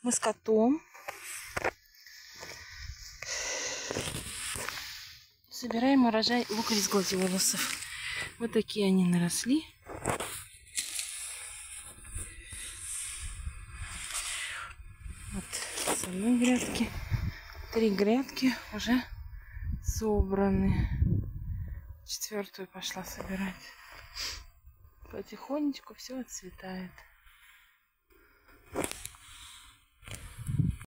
Мы с котом собираем урожай луковиц гладиолусов. Вот такие они наросли. Вот с одной грядки. 3 грядки уже собраны. 4-ю пошла собирать. Потихонечку все отцветает.